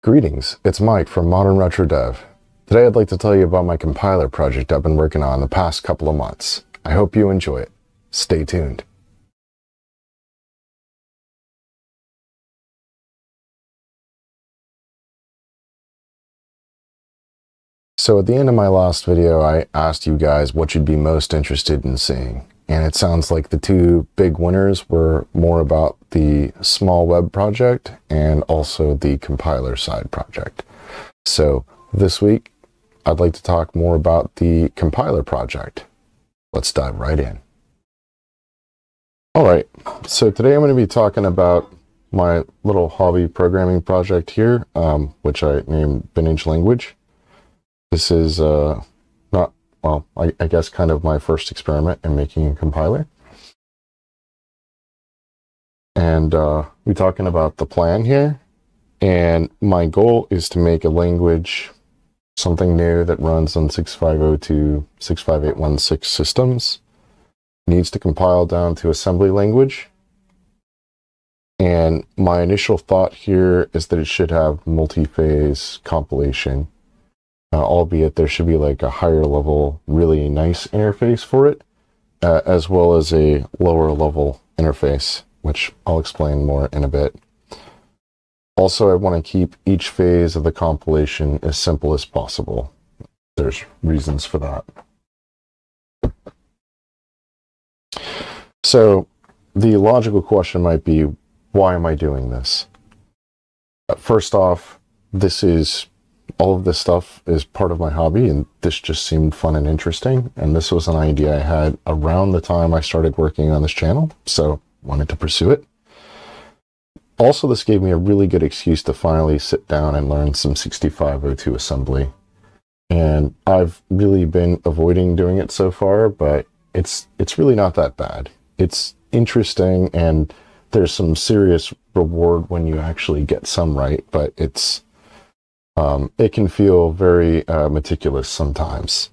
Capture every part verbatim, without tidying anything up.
Greetings, it's Mike from Modern Retro Dev. Today I'd like to tell you about my compiler project I've been working on the past couple of months. I hope you enjoy it. Stay tuned. So at the end of my last video, I asked you guys what you'd be most interested in seeing. And it sounds like the two big winners were more about the small web project and also the compiler side project. So this week, I'd like to talk more about the compiler project. Let's dive right in. All right, so today I'm going to be talking about my little hobby programming project here, um, which I named Vintage Language. This is uh, not, well, I, I guess kind of my first experiment in making a compiler. And uh, we're talking about the plan here. And my goal is to make a language, something new that runs on six five zero two, six five eight one six systems. Needs to compile down to assembly language. And my initial thought here is that it should have multi-phase compilation. Uh, albeit there should be like a higher level, really nice interface for it, uh, as well as a lower level interface, which I'll explain more in a bit. Also, I want to keep each phase of the compilation as simple as possible. There's reasons for that. So the logical question might be, why am I doing this? Uh, first off, this is all of this stuff is part of my hobby, and this just seemed fun and interesting. And this was an idea I had around the time I started working on this channel, so wanted to pursue it. Also, this gave me a really good excuse to finally sit down and learn some sixty-five oh two assembly. And I've really been avoiding doing it so far, but it's it's really not that bad. It's interesting, and there's some serious reward when you actually get some right, but it's Um, it can feel very uh, meticulous sometimes.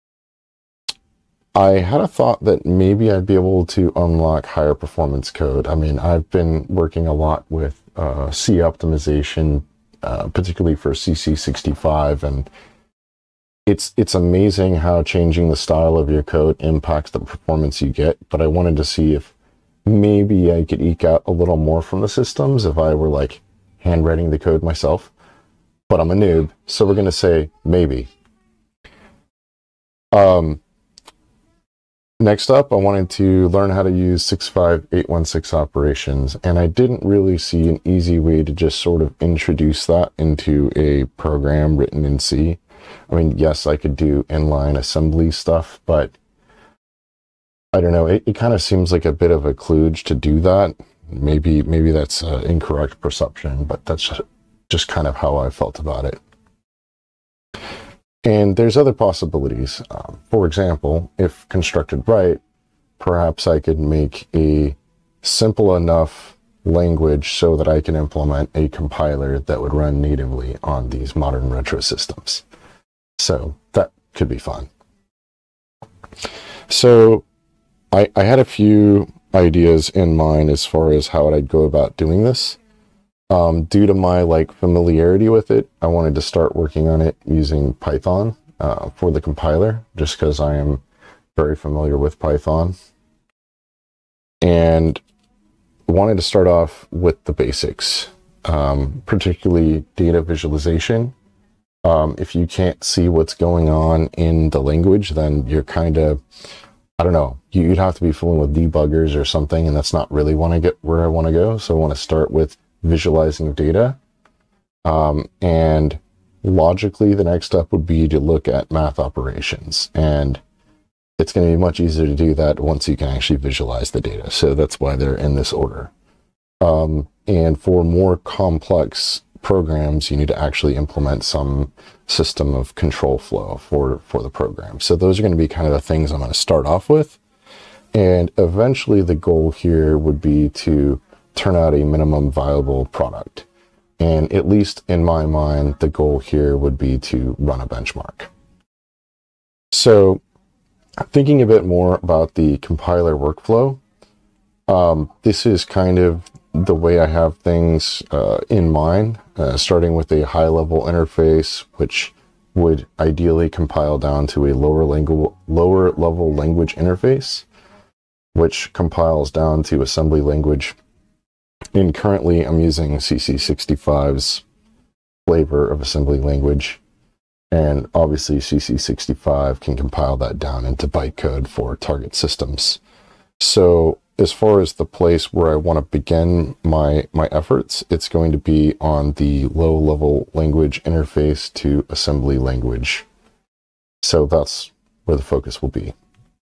I had a thought that maybe I'd be able to unlock higher performance code. I mean, I've been working a lot with uh, C optimization, uh, particularly for C C sixty-five, and it's it's amazing how changing the style of your code impacts the performance you get. But I wanted to see if maybe I could eke out a little more from the systems if I were like handwriting the code myself. But I'm a noob, so we're going to say maybe. Um, next up, I wanted to learn how to use six five eight one six operations, and I didn't really see an easy way to just sort of introduce that into a program written in C. I mean, yes, I could do inline assembly stuff, but I don't know, it, it kind of seems like a bit of a kludge to do that. Maybe, maybe that's an incorrect perception, but that's just just kind of how I felt about it. And there's other possibilities. Um, for example, if constructed right, perhaps I could make a simple enough language so that I can implement a compiler that would run natively on these modern retro systems. So that could be fun. So I, I had a few ideas in mind as far as how I'd go about doing this. Um, due to my like familiarity with it, I wanted to start working on it using Python uh, for the compiler, just because I am very familiar with Python. And wanted to start off with the basics, um, particularly data visualization. Um, if you can't see what's going on in the language, then you're kind of, I don't know, you'd have to be fooling with debuggers or something, and that's not really want to get where I want to go. So I want to start with visualizing data, um, and logically the next step would be to look at math operations, and it's going to be much easier to do that once you can actually visualize the data. So that's why they're in this order. Um, and for more complex programs, you need to actually implement some system of control flow for for the program. So those are going to be kind of the things I'm going to start off with, and eventually the goal here would be to turn out a minimum viable product. And at least in my mind, the goal here would be to run a benchmark. So thinking a bit more about the compiler workflow, um, this is kind of the way I have things uh, in mind, uh, starting with a high-level interface, which would ideally compile down to a lower language, lower level language interface, which compiles down to assembly language. And currently, I'm using C C sixty-five's flavor of assembly language, and obviously C C sixty-five can compile that down into bytecode for target systems. So as far as the place where I want to begin my, my efforts, it's going to be on the low-level language interface to assembly language. So that's where the focus will be.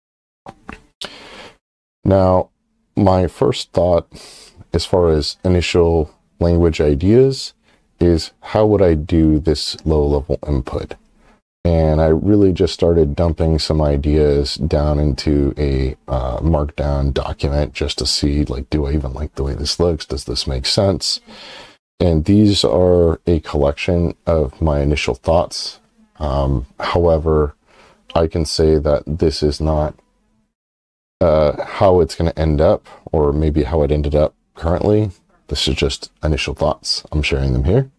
Now, my first thought, as far as initial language ideas, is how would I do this low-level input? And I really just started dumping some ideas down into a uh, markdown document just to see, like, do I even like the way this looks? Does this make sense? And these are a collection of my initial thoughts. Um, however, I can say that this is not uh, how it's going to end up, or maybe how it ended up currently. This is just initial thoughts. I'm sharing them here.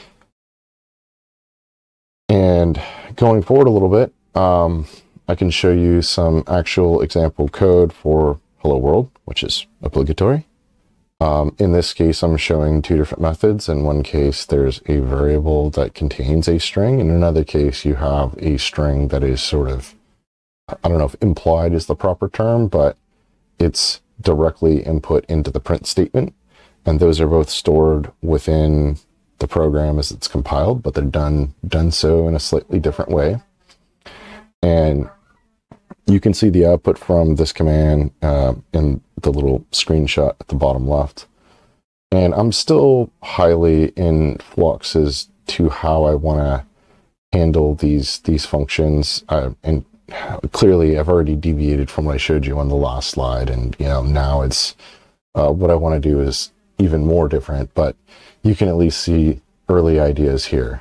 And going forward a little bit, um, I can show you some actual example code for Hello World, which is obligatory. Um, in this case, I'm showing two different methods. In one case, there's a variable that contains a string. In another case, you have a string that is sort of, I don't know if implied is the proper term, but it's directly input into the print statement. And those are both stored within the program as it's compiled, but they're done done so in a slightly different way. And you can see the output from this command uh, in the little screenshot at the bottom left. And I'm still highly in flux as to how I want to handle these these functions. Uh, and clearly, I've already deviated from what I showed you on the last slide, and you know now it's uh, what I want to do is even more different, but you can at least see early ideas here.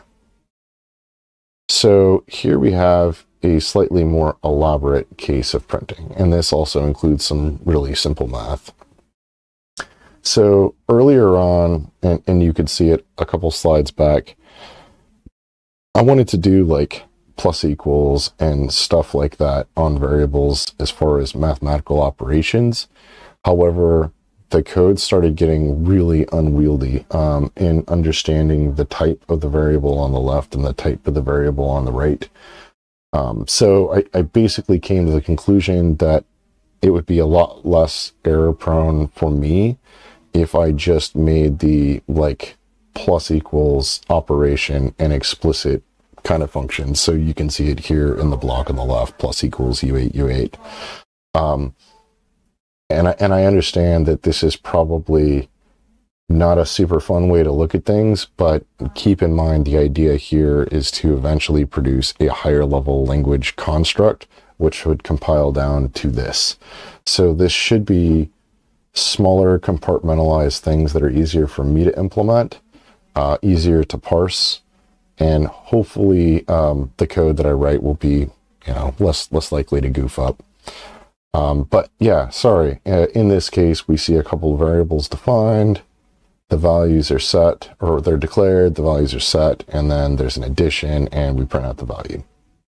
So here we have a slightly more elaborate case of printing, and this also includes some really simple math. So earlier on, and, and you could see it a couple slides back, I wanted to do like plus equals and stuff like that on variables as far as mathematical operations. However, the code started getting really unwieldy um, in understanding the type of the variable on the left and the type of the variable on the right. Um, so I, I basically came to the conclusion that it would be a lot less error prone for me if I just made the like plus equals operation an explicit kind of function. So you can see it here in the block on the left, plus equals U eight, U eight. Um, And I, and I understand that this is probably not a super fun way to look at things, but keep in mind the idea here is to eventually produce a higher level language construct, which would compile down to this. So this should be smaller compartmentalized things that are easier for me to implement, uh, easier to parse, and hopefully um, the code that I write will be, you know, less less likely to goof up. Um, but yeah, sorry, uh, in this case, we see a couple of variables defined, the values are set, or they're declared, the values are set, and then there's an addition, and we print out the value.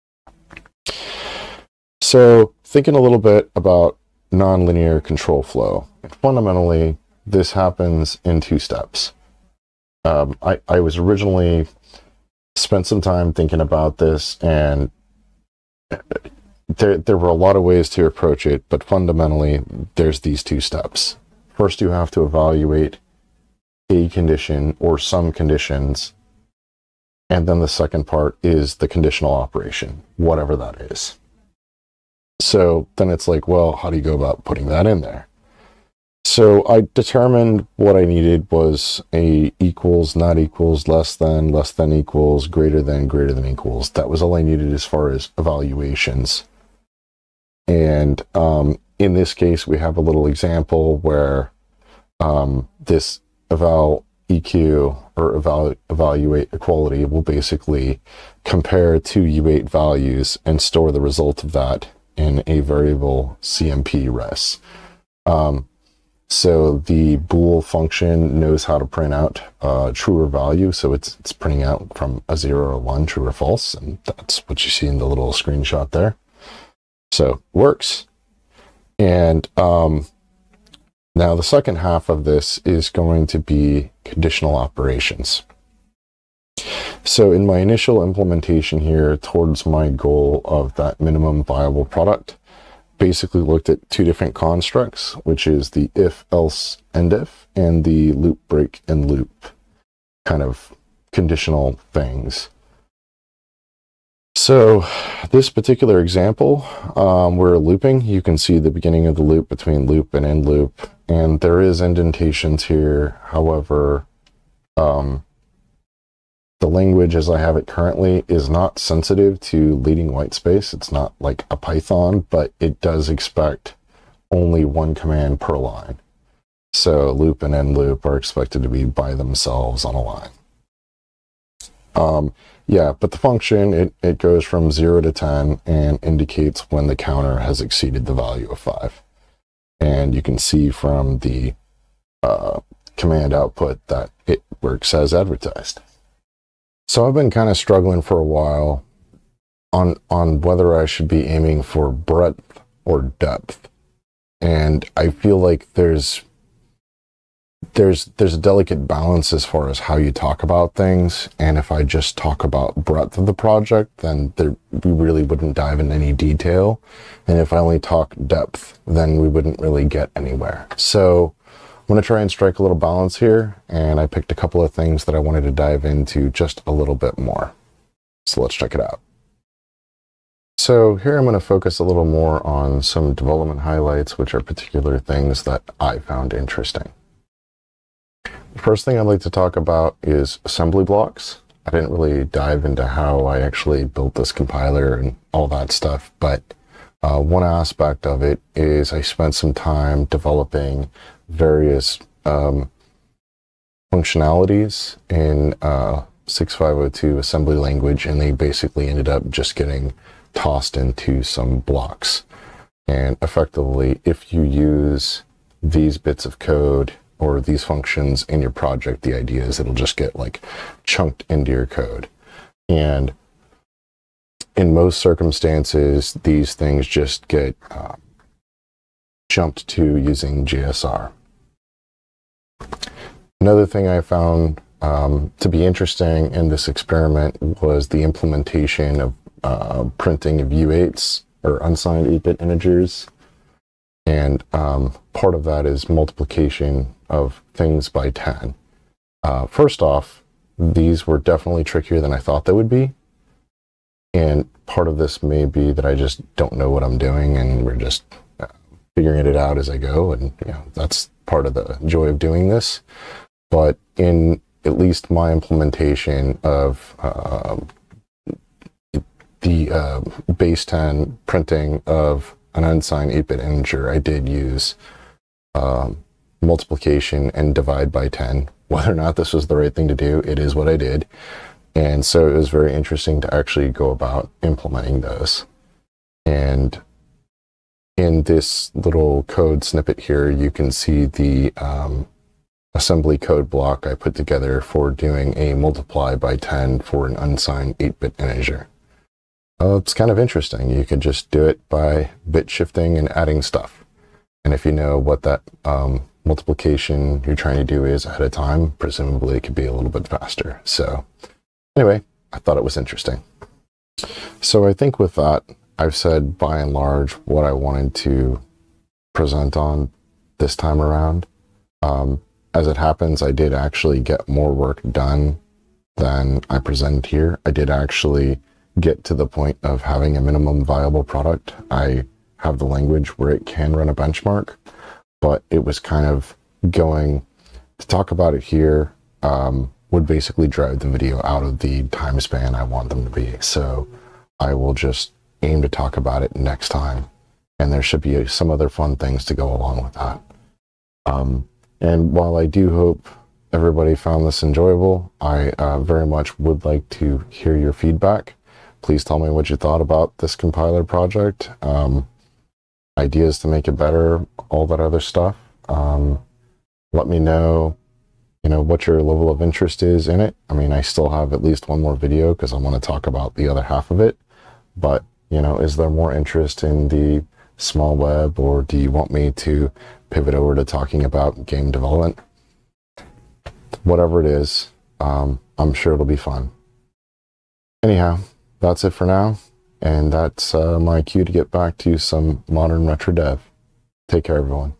So thinking a little bit about nonlinear control flow, fundamentally, this happens in two steps. Um, I, I was originally spent some time thinking about this, and There, there were a lot of ways to approach it, but fundamentally, there's these two steps. First, you have to evaluate a condition or some conditions, and then the second part is the conditional operation, whatever that is. So then it's like, well, how do you go about putting that in there? So I determined what I needed was a equals, not equals, less than, less than equals, greater than, greater than equals. That was all I needed as far as evaluations. And um, in this case, we have a little example where um, this eval E Q or eval evaluate equality will basically compare two U eight values and store the result of that in a variable C M P res. Um, So the bool function knows how to print out uh, true or value. So it's, it's printing out from a zero or one, true or false. And that's what you see in the little screenshot there. So works. And um, now the second half of this is going to be conditional operations. So in my initial implementation here towards my goal of that minimum viable product, basically looked at two different constructs, which is the if, else, and if, and the loop, break, and loop kind of conditional things. So this particular example, um, we're looping. You can see the beginning of the loop between loop and end loop, and there is indentations here. However, um, the language as I have it currently is not sensitive to leading white space. It's not like a Python, but it does expect only one command per line. So loop and end loop are expected to be by themselves on a line. Um, yeah, but the function, it, it goes from zero to ten and indicates when the counter has exceeded the value of five. And you can see from the uh, command output that it works as advertised. So I've been kind of struggling for a while on, on whether I should be aiming for breadth or depth. And I feel like there's, there's, there's a delicate balance as far as how you talk about things. And if I just talk about breadth of the project, then there, we really wouldn't dive in any detail. And if I only talk depth, then we wouldn't really get anywhere. So I'm going to try and strike a little balance here, and I picked a couple of things that I wanted to dive into just a little bit more. So let's check it out. So here I'm going to focus a little more on some development highlights, which are particular things that I found interesting. The first thing I'd like to talk about is assembly blocks. I didn't really dive into how I actually built this compiler and all that stuff, but uh, one aspect of it is I spent some time developing various um, functionalities in uh, sixty-five oh two assembly language, and they basically ended up just getting tossed into some blocks. And effectively, if you use these bits of code or these functions in your project, the idea is it'll just get like chunked into your code. And in most circumstances, these things just get uh, jumped to using J S R. Another thing I found um, to be interesting in this experiment was the implementation of uh, printing of U eights or unsigned eight bit integers. And um, part of that is multiplication of things by ten. Uh, first off, these were definitely trickier than I thought they would be. And part of this may be that I just don't know what I'm doing, and we're just uh, figuring it out as I go. And you know, that's part of the joy of doing this. But in at least my implementation of uh, the uh, base ten printing of an unsigned eight bit integer, I did use um, multiplication and divide by ten. Whether or not this was the right thing to do, it is what I did. And so it was very interesting to actually go about implementing those. And in this little code snippet here, you can see the um, assembly code block I put together for doing a multiply by ten for an unsigned eight bit integer. Uh, it's kind of interesting. You could just do it by bit shifting and adding stuff. And if you know what that um, multiplication you're trying to do is ahead of time, presumably it could be a little bit faster. So anyway, I thought it was interesting. So I think with that, I've said by and large what I wanted to present on this time around. Um, as it happens, I did actually get more work done than I presented here. I did actually get to the point of having a minimum viable product. I have the language where it can run a benchmark, but it was kind of going to talk about it here um, would basically drive the video out of the time span I want them to be. So I will just aim to talk about it next time. And there should be some other fun things to go along with that. Um, and while I do hope everybody found this enjoyable, I uh, very much would like to hear your feedback. Please tell me what you thought about this compiler project, um, ideas to make it better, all that other stuff. Um, let me know, you know, what your level of interest is in it. I mean, I still have at least one more video because I want to talk about the other half of it. But, you know, is there more interest in the small web, or do you want me to pivot over to talking about game development? Whatever it is, um, I'm sure it'll be fun. Anyhow, that's it for now. And that's uh, my cue to get back to some modern retro dev. Take care, everyone.